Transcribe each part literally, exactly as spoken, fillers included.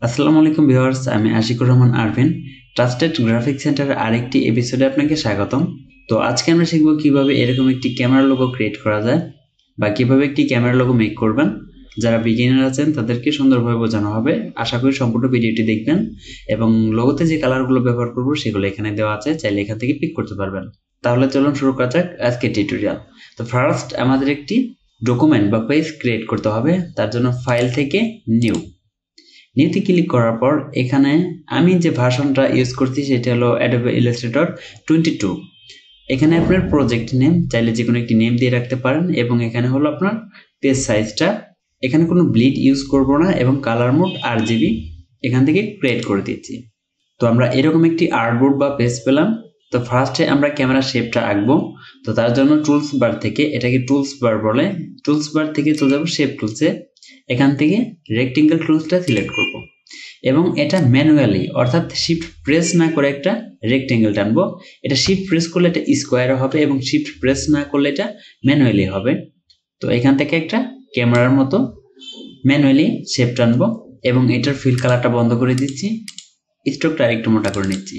আসসালামু আলাইকুম ভিউয়ার্স, আমি আশিকুর রহমান আরভিন। ট্রাস্টেড গ্রাফিক সেন্টারের আরেকটি এপিসোডে আপনাকে স্বাগতম। তো আজকে আমরা শিখব কিভাবে এরকম একটি ক্যামেরা লোগো ক্রিয়েট করা যায় বা কিভাবে একটি ক্যামেরা লোগো মেক করবেন। যারা বিগিনার আছেন তাদেরকে সুন্দরভাবে বোঝানো হবে। আশা করি সম্পূর্ণ ভিডিওটি দেখবেন এবং লোগোতে যে কালারগুলো ব্যবহার করব সেগুলো এখানে দেওয়া আছে, চাইলে এখান থেকে পিক করতে পারবেন। তাহলে চলুন শুরু করা যাক আজকে টিউটোরিয়াল। তো ফার্স্ট আমাদের একটি ডকুমেন্ট বা পেজ ক্রিয়েট করতে হবে। তার জন্য ফাইল থেকে নিউ নিউতে ক্লিক করার পর এখানে আমি যে ভার্সনটা ইউজ করছি সেটা হলো Adobe Illustrator টোয়েন্টি টু। এখানে আপনার প্রজেক্ট নেম চাইলে যে কোনো একটি নেম দিয়ে রাখতে পারেন এবং এখানে হলো আপনার পেজ সাইজটা। এখানে কোনো ব্লিড ইউজ করব না এবং কালার মোড আর জিবি এখান থেকে ক্রিয়েট করে দিচ্ছি। তো আমরা এরকম একটি আর্টবোর্ড বা পেজ পেলাম। তো ফার্স্টে আমরা ক্যামেরা শেপটা আঁকবো। তো তার জন্য টুলস বার থেকে, এটাকে টুলস বার বলে, টুলস বার থেকে চলে যাবো শেপ টুলসে। এখান থেকে রেক্টেঙ্গেল টুলসটা সিলেক্ট করব এবং এটা ম্যানুয়ালি অর্থাৎ শিফট প্রেস না করে একটা রেক্টেঙ্গেল টানবো। এটা শিফট প্রেস করলে এটা স্কোয়ার হবে এবং শিফট প্রেস না করলে এটা ম্যানুয়ালি হবে। তো এখান থেকে একটা ক্যামেরার মতো ম্যানুয়ালি শেপ টানবো এবং এটার ফিল কালারটা বন্ধ করে দিচ্ছি, স্ট্রোকটা আরেকটু মোটা করে নিচ্ছি।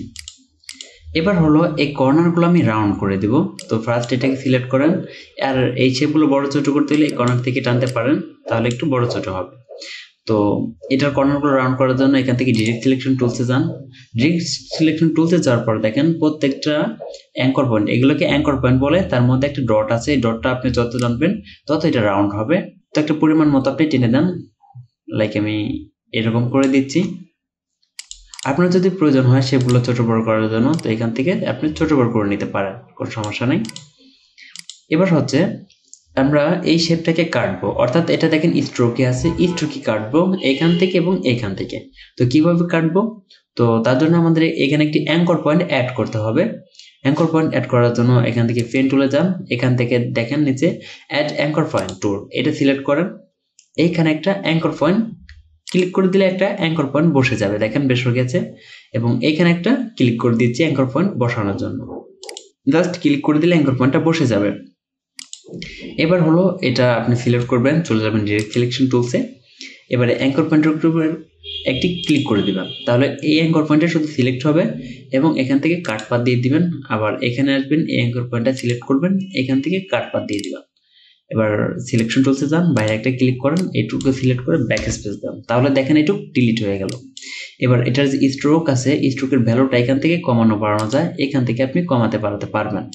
এবার হলো এই কর্নারগুলো আমি রাউন্ড করে দেব। তো ফার্স্ট এটাকে সিলেক্ট করেন, আর এই শেপগুলো বড় ছোট করতে হলে এই কর্নার থেকে টানতে পারেন, তাহলে একটু বড় ছোট হবে। তো এটার কর্নারগুলো রাউন্ড করার জন্য এখান থেকে ডিরেক্ট সিলেকশন টুলসে যান। ডিরেক্ট সিলেকশন টুলসে যাওয়ার পর দেখেন প্রত্যেকটা অ্যাঙ্কর পয়েন্ট, এগুলোকে অ্যাঙ্কর পয়েন্ট বলে, তার মধ্যে একটা ডট আছে। এই ডটটা আপনি যত টানবেন তত এটা রাউন্ড হবে। তো একটা পরিমাণ মতো আপনি টেনে দেন, লাইক আমি এরকম করে দিচ্ছি। আপনার যদি প্রয়োজন হয় সেগুলো ছোট বড় করার জন্য, তো এখান থেকে আপনি ছোট বড় করে নিতে পারেন, কোনো সমস্যা নেই। এবার হচ্ছে আমরা এই শেপটাকে কাটবো, অর্থাৎ এটা দেখেন স্ট্রোকে আছে, স্ট্রোকে কাটবো এখান থেকে এবং এখান থেকে। তো কিভাবে কাটবো? তো তার জন্য আমাদের এখানে একটি অ্যাঙ্কর পয়েন্ট অ্যাড করতে হবে। অ্যাঙ্কর পয়েন্ট অ্যাড করার জন্য এখান থেকে পেন টুলে যান, এখান থেকে দেখেন নিচে অ্যাড অ্যাঙ্কর পয়েন্ট টুল, এটা সিলেক্ট করেন। এইখানে একটা অ্যাঙ্কর পয়েন্ট ক্লিক করে দিলে একটা অ্যাঙ্কর পয়েন্ট বসে যাবে, দেখেন বেশ হয়ে গেছে। এবং এইখানে একটা ক্লিক করে দিচ্ছি অ্যাঙ্কর পয়েন্ট বসানোর জন্য, জাস্ট ক্লিক করে দিলে অ্যাঙ্কর পয়েন্টটা বসে যাবে। এবার হলো এটা আপনি সিলেক্ট করবেন, চলে যাবেন ডিরেক্ট সিলেকশন টুলসে। এবারে অ্যাঙ্কর পয়েন্টের উপর একটি ক্লিক করে দিবেন, তাহলে এই অ্যাঙ্কর পয়েন্টটা শুধু সিলেক্ট হবে এবং এখান থেকে কাট পাত দিয়ে দিবেন। আবার এখানে আসবেন, এই অ্যাঙ্কর পয়েন্টটা সিলেক্ট করবেন, এখান থেকে কাট পাত দিয়ে দিবেন। এবার সিলেকশন টুলসে যান, বাইরে একটা ক্লিক করেন, এইটুকু সিলেক্ট করে ব্যাক স্পেস দেন, তাহলে দেখেন এইটুকু ডিলিট হয়ে গেল। এবার এটার যে স্ট্রোক আছে, স্ট্রোকের ভ্যালুটা এখান থেকে কমানো বাড়ানো যায়, এখান থেকে আপনি কমাতে বাড়াতে পারবেন।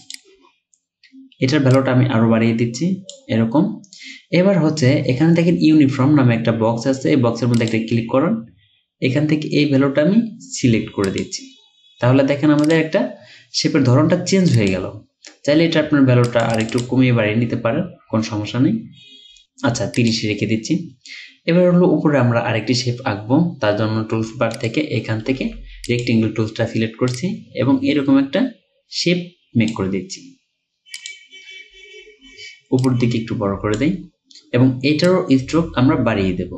এটার ভ্যালুটা আমি আরো বাড়িয়ে দিচ্ছি এরকম। এবার হচ্ছে এখানে দেখেন ইউনিফর্ম নামে একটা বক্স আছে, এই বক্সের মধ্যে একটা ক্লিক করুন, এখান থেকে এই ভ্যালুটা আমি সিলেক্ট করে দিচ্ছি। তাহলে দেখেন আমাদের একটা শেপের ধরনটা চেঞ্জ হয়ে গেল। চাইলে এটা আপনার ভ্যালুটা আর একটু কমিয়ে বাড়িয়ে নিতে পারেন, কোনো সমস্যা নেই। আচ্ছা, তিরিশে রেখে দিচ্ছি। এবার হলো উপরে আমরা আরেকটি শেপ আঁকবো, তার জন্য টুলস বার থেকে এখান থেকে রেক্টেঙ্গেল টুলসটা সিলেক্ট করছি এবং এরকম একটা শেপ মেক করে দিচ্ছি। উপর দিকে একটু বড় করে দেই এবং এটারও স্ট্রোক আমরা বাড়িয়ে দেব,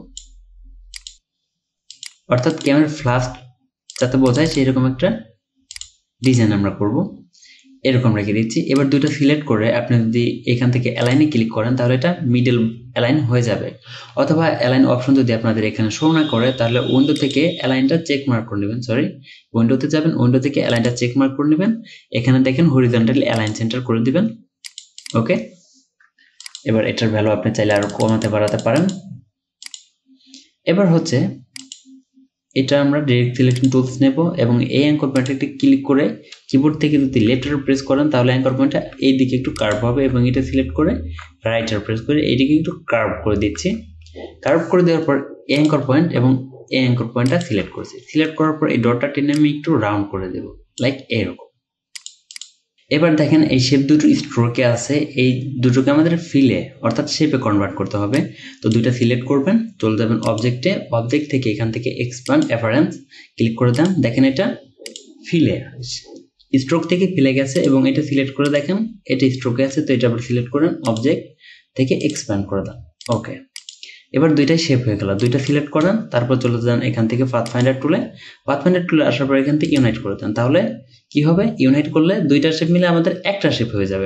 অর্থাৎ ক্যামেরার ফ্লাশ যাতে বোঝায় সেরকম একটা ডিজাইন আমরা করব। এরকম রেখে দিচ্ছি। এবার দুটো সিলেক্ট করে আপনি যদি এখান থেকে অ্যালাইনে ক্লিক করেন তাহলে এটা মিডল অ্যালাইন হয়ে যাবে, অথবা অ্যালাইন অপশন যদি আপনাদের এখানে শো না করে তাহলে উইন্ডো থেকে অ্যালাইনটা চেক মার্ক করে নেবেন। সরি, উইন্ডোতে যাবেন, উইন্ডো থেকে অ্যালাইনটা চেক মার্ক করে নেবেন, এখানে দেখেন হরিজন্টালি অ্যালাইন সেন্টার করে দিবেন। ওকে, এবার এটার ভ্যালু আপনি চাইলে আরো কমাতে বাড়াতে পারেন। এবার হচ্ছে এটা আমরা ডিরেক্ট সিলেকশন টুলস নেব এবং এই অ্যাঙ্কর পয়েন্টে ক্লিক করে কিবোর্ড থেকে যদি লেফট আরো প্রেস করেন তাহলে অ্যাঙ্কর পয়েন্টটা এই দিকে একটু কার্ভ হবে এবং এটা সিলেক্ট করে রাইট আরো প্রেস করে এইদিকে একটু কার্ভ করে দিচ্ছি। কার্ভ করে দেওয়ার পর এই অ্যাঙ্কর পয়েন্ট এবং এই অ্যাঙ্কর পয়েন্টটা সিলেক্ট করছি। সিলেক্ট করার পর এই ডটটা টেনে আমি একটু রাউন্ড করে দেব, লাইক এরকম। এবার দেখেন এই শেপ দুটো স্ট্রোকে আছে, এই দুটোকে আমাদের ফিলে অর্থাৎ শেপে কনভার্ট করতে হবে। তো দুইটা সিলেক্ট করবেন, চলে যাবেন অবজেক্টে, অবজেক্ট থেকে এখান থেকে এক্সপ্যান্ড অ্যাপারেন্স ক্লিক করে দেন, দেখেন এটা ফিলে স্ট্রোক থেকে ফিলে গেছে এবং এটা সিলেক্ট করে দেখেন এটা স্ট্রোকে আছে। তো এটা আবার সিলেক্ট করেন, অবজেক্ট থেকে এক্সপ্যান্ড করে দেন। ওকে, এবার দুইটাই শেপ হয়ে গেল। দুইটা সিলেক্ট করেন, তারপর চলে যান এখান থেকে পাথফাইন্ডার টুলে, পাথফাইন্ডার টুলে আসার পর এখান থেকে ইউনাইট করে দেন। তাহলে কি হবে, ইউনাইট করলে দুইটা শেপ মিলে আমাদের একটা শেপ হয়ে যাবে।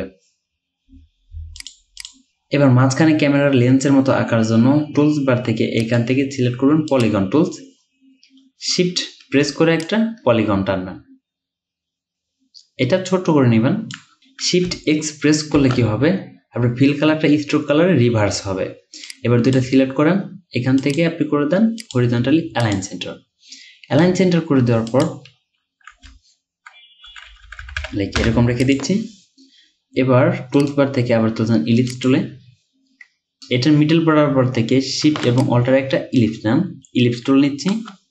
এবার মাঝখানে ক্যামেরার লেন্সের মতো আঁকার জন্য টুলস বার থেকে এখান থেকে সিলেক্ট করবেন পলিগন টুলস, শিফট প্রেস করে একটা পলিগন টানবেন, এটা ছোট করে নেবেন। শিফট এক্স প্রেস করলে কি হবে, আপনার ফিল কালারটা স্ট্রোক কালারে রিভার্স হবে। এবার দুইটা সিলেক্ট করেন, এখান থেকে আপনি করে দেন horizontally align centre. Align centre করে দেওয়ার পর লাইক এরকম রেখে দিচ্ছি। এবার টুলস বার থেকে আবার তুলছেন ইলিপস টুলে, এটার মিডল বরাবর থেকে শিফট এবং অল্টার একটা ইলিপস নেন, ইলিপস টুল নিচ্ছি।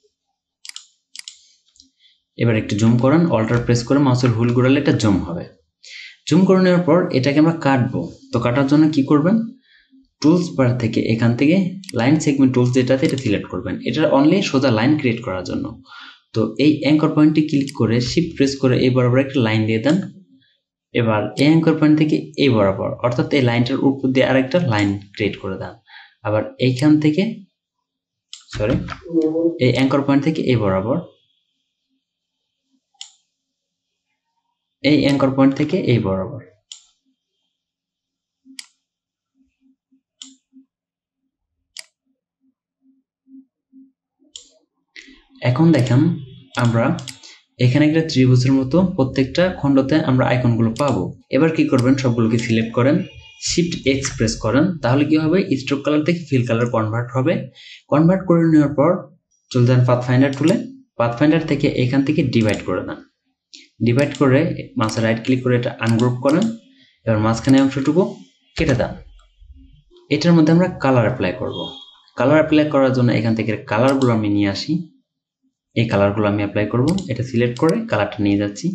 এবার একটু জুম করেন, অল্টার প্রেস করে মাউসের হুইল ঘোরালে এটা জুম হবে। জুম করে নেওয়ার পর এটাকে আমরা কাটবো, তো কাটার জন্য কি করবেন, টুলস বার থেকে এখান থেকে লাইন সেগমেন্ট টুলস যেটাতে এটা সিলেক্ট করবেন, এটা অনলি সোজা লাইন ক্রিয়েট করার জন্য। তো এই অ্যাঙ্কর পয়েন্টটি ক্লিক করে শিফট প্রেস করে এই বরাবর একটা লাইন দিয়ে দেন। এবার এই অ্যাঙ্কর পয়েন্ট থেকে এই বরাবর, অর্থাৎ এই লাইনটার উপর দিয়ে আরেকটা লাইন ক্রিয়েট করে দেন। আবার এইখান থেকে সরি এই অ্যাঙ্কর পয়েন্ট থেকে এই বরাবর, এই অ্যাঙ্কর পয়েন্ট থেকে এই বরাবর। এখন দেখেন আমরা এখানে একটা ত্রিভুজের মতো প্রত্যেকটা খণ্ডতে আমরা আইকনগুলো পাবো। এবার কি করবেন, সবগুলোকে সিলেক্ট করেন, শিফট এক্স প্রেস করেন, তাহলে কি হবে, স্ট্রোক কালার থেকে ফিল কালার কনভার্ট হবে। কনভার্ট করে নেওয়ার পর চলে যান পাথফাইন্ডার টুলে, পাথফাইন্ডার থেকে এখান থেকে ডিভাইড করে দেন। ডিভাইড করে মাঝে রাইট ক্লিক করে এটা আনগ্রুপ করেন। এবার মাঝখানে অংশটুকু কেটে দেন। এটার মধ্যে আমরা কালার অ্যাপ্লাই করব। কালার অ্যাপ্লাই করার জন্য এখান থেকে কালারগুলো আমি নিয়ে আসি, এই কালারগুলো আমি অ্যাপ্লাই করব। এটা সিলেক্ট করে কালারটা নিয়ে যাচ্ছি।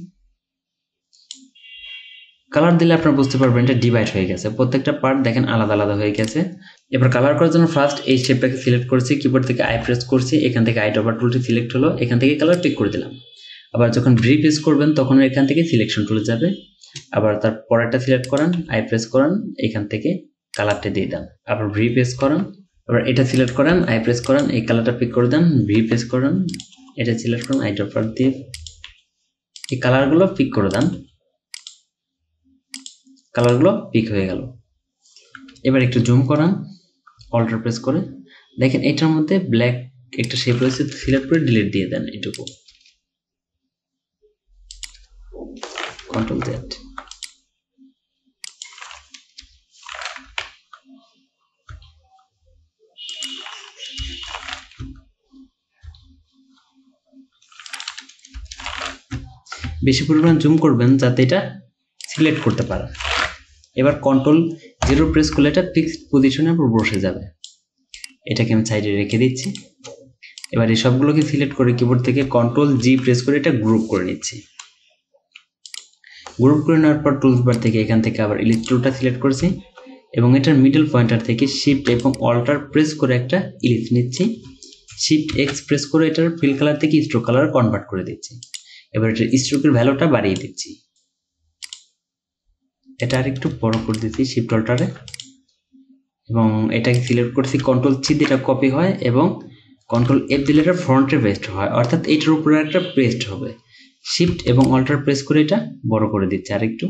কালার দিলে আপনারা বুঝতে পারবেন এটা ডিভাইড হয়ে গেছে, প্রত্যেকটা পার্ট দেখেন আলাদা আলাদা হয়ে গেছে। এবার কালার করার জন্য ফার্স্ট এই শেপটাকে সিলেক্ট করছি, কিবোর্ড থেকে আই প্রেস করছি, এখান থেকে আই ড্রপার টুলটি সিলেক্ট হলো, এখান থেকে কালার পিক করে দিলাম। আবার যখন ভি প্রেস করবেন তখন এখান থেকে সিলেকশন টুলে যাবে, আবার তার পরেরটা সিলেক্ট করেন, আই প্রেস করেন, এখান থেকে কালারটা দিয়ে দেন। আবার ভি প্রেস করেন, আবার এটা সিলেক্ট করেন, আই প্রেস করেন, এই কালারটা পিক করে দেন, ভি প্রেস করেন, এটা সিলেক্ট করুন, আই ড্রপার দিয়ে এই কালারগুলো পিক করে দেন। কালারগুলো পিক হয়ে গেল। এবার একটু জুম করান, অল্টার প্রেস করে দেখেন এটার মধ্যে ব্ল্যাক একটা শেপ রয়েছে, সিলেক্ট করে ডিলিট দিয়ে দেন এটুকু, কন্ট্রোল জেড। বেশি পরিমাণ জুম করবেন যাতে এটা সিলেক্ট করতে পারেন। এবার কন্ট্রোল জিরো প্রেস করলে এটা ফিক্সড পজিশনে বসে যাবে। এটাকে আমি সাইডে রেখে দিচ্ছি। এবার এই সবগুলোকে সিলেক্ট করে কিবোর্ড থেকে কন্ট্রোল জি প্রেস করে এটা গ্রুপ করে নিচ্ছি। গ্রুপ করে নেওয়ার পর টুলস বার থেকে এখান থেকে আবার ইলিপস টুলটা সিলেক্ট করছি এবং এটার মিডল পয়েন্টার থেকে শিফট এবং অল্টার প্রেস করে একটা ইলিপস নিচ্ছি। শিফট এক্স প্রেস করে এটার ফিল কালার থেকে স্ট্রোক কালার কনভার্ট করে দিচ্ছি। এবার এটার স্ট্রোকের ভ্যালুটা বাড়িয়ে দিচ্ছি, এটা আর একটু বড় করে দিচ্ছি শিফট অল্টারে, এবং এটাকে সিলেক্ট করছি, কন্ট্রোল সি দিয়ে এটা কপি হয় এবং কন্ট্রোল এফ দিলে এটা ফ্রন্টে পেস্ট হয়, অর্থাৎ এটার উপরে একটা পেস্ট হবে। শিফট এবং অল্টার প্রেস করে এটা বড় করে দিচ্ছি আরেকটু।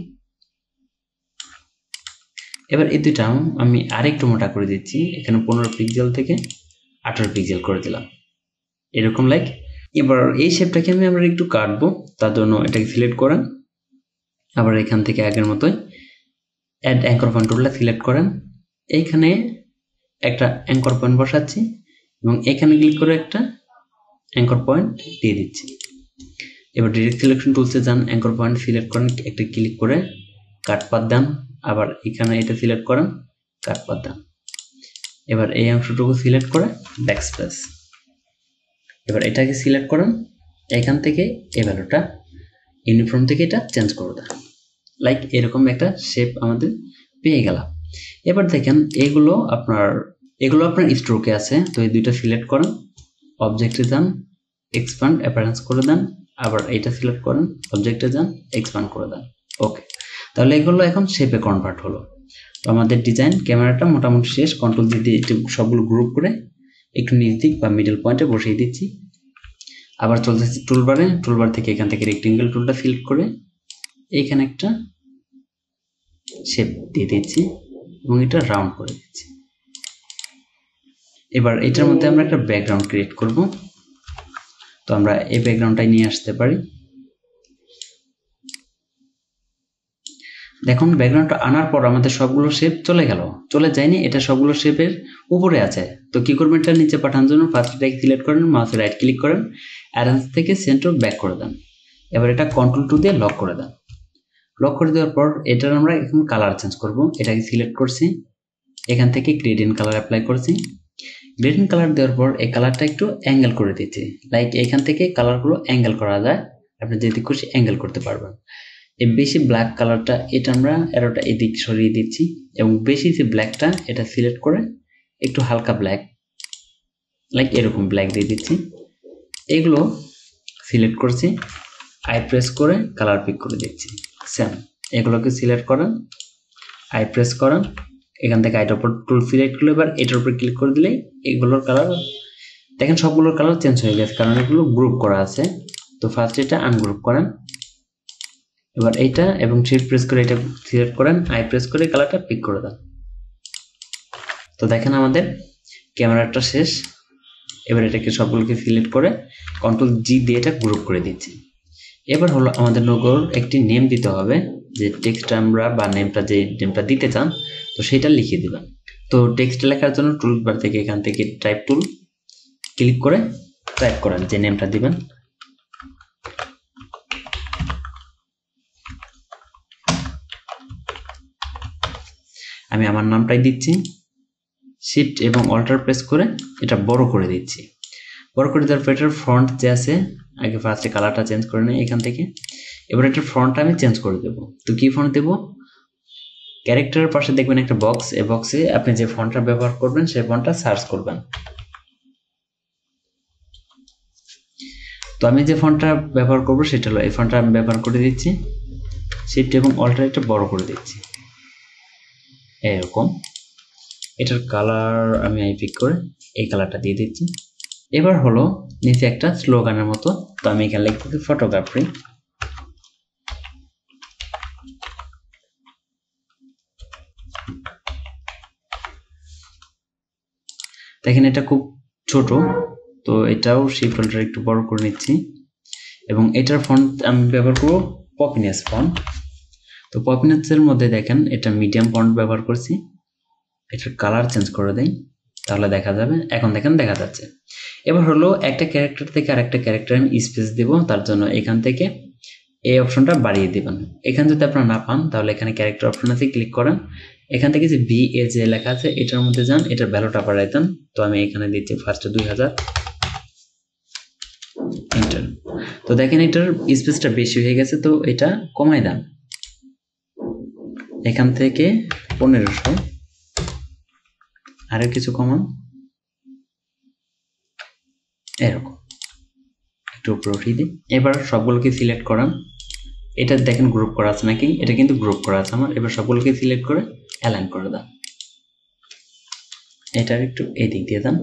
এবার এই দুইটা আমি আরেকটু মোটা করে দিচ্ছি, এখানে পনেরো পিক্সেল থেকে আঠারো পিক্সেল করে দিলাম, এরকম লাইক। এবার এই শেপটাকে আমি আমরা একটু কাটবো, তার জন্য এটাকে সিলেক্ট করেন, আবার এখান থেকে আগের মতোই অ্যাড অ্যাঙ্কর পয়েন্ট টুলটা সিলেক্ট করেন, এইখানে একটা অ্যাঙ্কর পয়েন্ট বসাচ্ছি এবং এখানে ক্লিক করে একটা অ্যাঙ্কর পয়েন্ট দিয়ে দিচ্ছি। এবার ডিরেক্ট সিলেকশন টুলসে যান, অ্যাঙ্কর পয়েন্ট সিলেক্ট করেন, একটা ক্লিক করে কাট পাথ দেন, আবার এখানে এটা সিলেক্ট করেন, কাট পাথ দেন। এবার এই অংশটুকু সিলেক্ট করে ব্যাকস্পেস, এবার এটাকে সিলেক্ট করেন, এখান থেকে এই ভ্যালুটা ইউনিফর্ম থেকে এটা চেঞ্জ করে দেন, লাইক এরকম একটা শেপ আমাদের পেয়ে গেলাম। এবার দেখেন এগুলো আপনার এগুলো আপনার স্ট্রোকে আছে, তো এই দুইটা সিলেক্ট করেন, অবজেক্টে যান, এক্সপ্যান্ড অ্যাপারেন্স করে দেন, আবার এইটা সিলেক্ট করেন, অবজেক্টে যান, এক্সপ্যান্ড করে দেন। ওকে, তাহলে এগুলো এখন শেপে কনভার্ট হলো। তো আমাদের ডিজাইন ক্যামেরাটা মোটামুটি শেষ। কন্ট্রোল দিয়ে সবগুলো গ্রুপ করে একটু নিচ দিক বা মিডল পয়েন্টে বসিয়ে দিচ্ছি। আবার চলতে টুলবারে, টুলবার থেকে এখান থেকে রেক্টেঙ্গেল টুলটা সিলেক্ট করে এইখানে একটা শেপ দিয়ে দিচ্ছি এবং এটা রাউন্ড করে দিচ্ছি। এবার এটার মধ্যে আমরা একটা ব্যাকগ্রাউন্ড ক্রিয়েট করব। তো আমরা এই ব্যাকগ্রাউন্ডটাই নিয়ে আসতে পারি। দেখুন ব্যাকগ্রাউন্ডটা আনার পর আমাদের সবগুলো শেপ চলে গেল, চলে যায়নি, এটা সবগুলো শেপের উপরে আছে। তো কি করবেন, এটা নিচে পাঠানোর জন্য ফার্স্ট এটাকে সিলেক্ট করেন, মাউসে রাইট ক্লিক করেন, অ্যারেঞ্জ থেকে সেন্টার ব্যাক করে দেন। এবার এটা কন্ট্রোল টু দিয়ে লক করে দেন। লক করে দেওয়ার পর এটার আমরা এখন কালার চেঞ্জ করব। এটাকে সিলেক্ট করছি, এখান থেকে গ্রেডিয়েন্ট কালার অ্যাপ্লাই করছি। গ্রেডিয়েন্ট কালার দেওয়ার পর এই কালারটা একটু অ্যাঙ্গেল করে দিচ্ছি। লাইক এখান থেকে কালারগুলো অ্যাঙ্গেল করা যায়, আপনি যেদিক খুশি অ্যাঙ্গেল করতে পারবেন। এই বেশি ব্ল্যাক কালারটা এটা আমরা অ্যারোটা এদিক সরিয়ে দিচ্ছি, এবং বেশি যে ব্ল্যাকটা এটা সিলেক্ট করে একটু হালকা ব্ল্যাক, লাইক এরকম ব্ল্যাক দিয়ে দিচ্ছি। এগুলো সিলেক্ট করছি, আই প্রেস করে কালার পিক করে দিচ্ছি। সেম এগুলোকে সিলেক্ট করেন, আই প্রেস করেন, এখান থেকে আইটার উপর টুল সিলেক্ট করলে এবার এটার উপর ক্লিক করে দিলেই এগুলোর কালার দেখেন সবগুলোর কালার চেঞ্জ হয়ে গেছে, কারণ এগুলো গ্রুপ করা আছে। তো ফার্স্ট এটা আনগ্রুপ করেন, এবার এইটা এবং শিফট প্রেস করে এটা সিলেক্ট করেন, আই প্রেস করে কালারটা পিক করে দেন। তো দেখেন আমাদের ক্যামেরাটা শেষ। এবার এটাকে সবগুলোকে সিলেক্ট করে কন্ট্রোল জি দিয়ে এটা গ্রুপ করে দিচ্ছি। এবার হলো আমাদের লোগোর একটি নেম দিতে হবে, যে টেক্সট আমরা বা নেমটা যে নেমটা দিতে চান তো সেটা লিখে দিবেন। তো টেক্সট লেখার জন্য টুল বার থেকে এখান থেকে টাইপ টুল ক্লিক করে টাইপ করেন যে নেমটা দিবেন। আমি আমার নামটাই দিচ্ছি, শিফট এবং অল্টার প্রেস করে এটা বড় করে দিচ্ছি। বড় করে দেওয়ার পর এটার ফ্রন্ট যে আছে, আগে ফার্স্টে কালারটা চেঞ্জ করে নিই এখান থেকে। এবার এটার ফ্রন্টটা আমি চেঞ্জ করে দেবো। তো কি ফন্ট দেবো, ক্যারেক্টারের পাশে দেখবেন একটা বক্স, এই বক্সে আপনি যে ফন্টটা ব্যবহার করবেন সেই ফন্টটা সার্চ করবেন। তো আমি যে ফন্টটা ব্যবহার করবো সেটা হলো এই ফন্টটা আমি ব্যবহার করে দিচ্ছি, শিফট এবং অল্টার এটা বড় করে দিচ্ছি এরকম। এটার কালার আমি আই পিক করে এই কালারটা দিয়ে দিচ্ছি। এবার হলো নিচে একটা স্লোগানের মতো, তো আমি এখানে লিখতেছি ফটোগ্রাফি। দেখেন এটা খুব ছোট, তো এটাও শিফট অল্টার একটু বড় করে নিচ্ছি, এবং এটার ফন্ট আমি ব্যবহার করবো পপিনেস ফন্ট। তো পপিনেসের মধ্যে দেখেন এটা মিডিয়াম ফন্ট ব্যবহার করছি। এটার কালার চেঞ্জ করে দেই, তাহলে দেখা যাবে, এখন দেখেন দেখা যাচ্ছে। এবার হলো একটা ক্যারেক্টার থেকে আরেকটা ক্যারেক্টার আমি স্পেস দেব, তার জন্য এখান থেকে এই অপশনটা বাড়িয়ে দিবেন। এখানে যদি আপনারা না পান তাহলে এখানে ক্যারেক্টার অপশন আছে, ক্লিক করেন, এখান থেকে যে ভি এ যে লেখা আছে এটার মধ্যে যান, এটার ভ্যালুটা বাড়াই দেন। তো আমি এখানে দিচ্ছি ফার্স্টে দুই হাজার, এন্টার। তো দেখেন এটার স্পেসটা বেশি হয়ে গেছে, তো এটা কমাই দেন, এখান থেকে পনেরোশো, আরো কিছু কমান, এরকম একটু উপরে উঠিয়ে দিই। এবার সবগুলোকে সিলেক্ট করান, এটা দেখেন গ্রুপ করা আছে নাকি, এটা কিন্তু গ্রুপ করা আছে আমার। এবার সবগুলোকে সিলেক্ট করে অ্যালাইন করে দেন, এটার একটু এই দিক দিয়ে দেন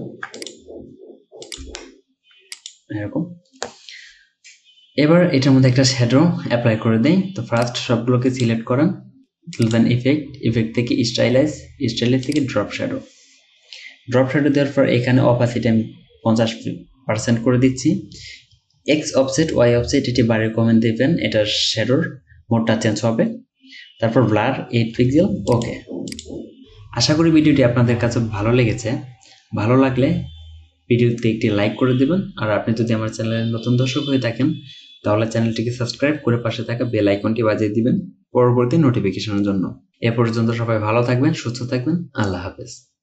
এরকম। এবার এটার মধ্যে একটা শ্যাডো অ্যাপ্লাই করে দেই। তো ফার্স্ট সবগুলোকে সিলেক্ট করেন, দেন ইফেক্ট, ইফেক্ট থেকে স্টাইলাইজ, স্টাইলাইজ থেকে ড্রপ শ্যাডো। ড্রপ শ্যাডো দেওয়ার পর এখানে অপাসিটি আমি পঞ্চাশ পার্সেন্ট করে দিচ্ছি। এক্স অফসেট, ওয়াই অফসেট এটি বাড়ির কমেন্ট দেবেন, এটার শ্যাডোর মোডটা চেঞ্জ হবে। তারপর ব্লার এইট পিক্সেল, ওকে। আশা করি ভিডিওটি আপনাদের কাছে ভালো লেগেছে। ভালো লাগলে ভিডিওতে একটি লাইক করে দেবেন, আর আপনি যদি আমার চ্যানেলের নতুন দর্শক হয়ে থাকেন তাহলে চ্যানেলটিকে সাবস্ক্রাইব করে পাশে থাকা বেল আইকনটি বাজিয়ে দিবেন পরবর্তী নোটিফিকেশনের জন্য। এ পর্যন্ত সবাই ভালো থাকবেন, সুস্থ থাকবেন, আল্লাহ হাফেজ।